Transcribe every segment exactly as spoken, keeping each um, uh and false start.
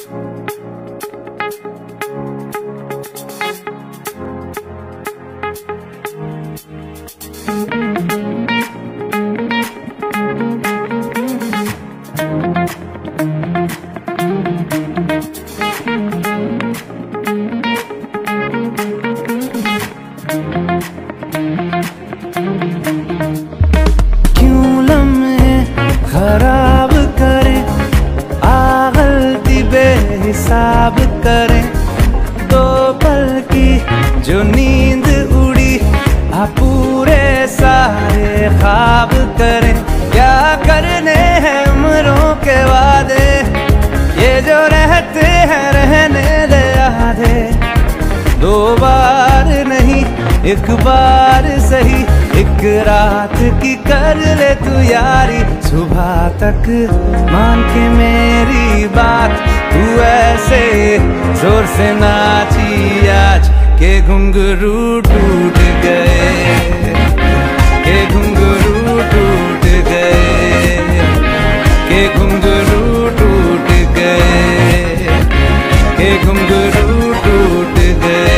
खराब करें, आ गलती बेहिसाब करें, दो पल की जो नींद उड़ी आ पूरे सारे ख्वाब करें। क्या करने हैं उम्रों के वादे, ये जो रहते हैं रहने दे आधे। दो बार नहीं एक बार सही, एक रात की कर ले तू यारी। सुबह तक मान के मेरी बात, तू ऐसे जोर से नाची आज के घुंघरू टूट गए, के घुंघरू टूट गए, के घुंघरू टूट गए, के घुंघरू टूट गए।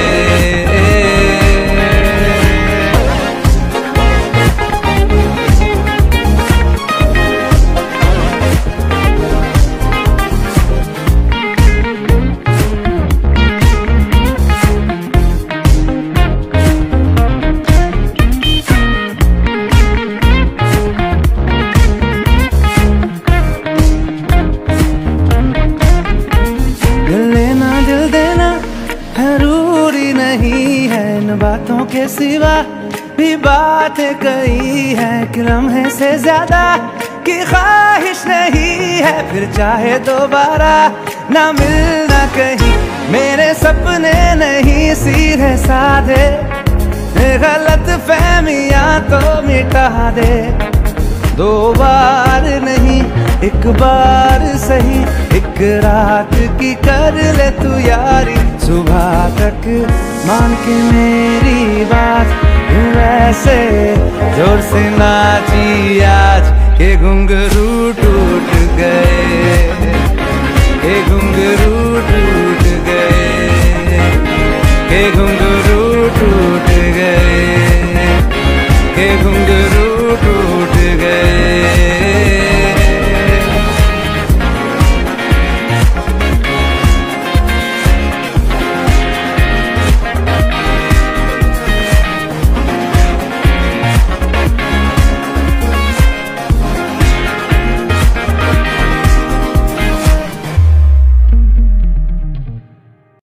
जरूरी नहीं है इन बातों के सिवा भी बातें कही है, कि लम्हे से ज्यादा की ख्वाहिश नहीं है। फिर चाहे दोबारा ना मिलना कहीं, मेरे सपने नहीं सीधे साधे, गलत फहमियां तो मिटा दे। दो बार नहीं एक बार सही, एक रात की कर ले तू यारी। सुबह तक मान के मेरी बात, वैसे जोर से नाची आज के घुंघरू टूट गए, के घुंघरू टूट गए, के घुंघरू टूट गए, के घुंघरू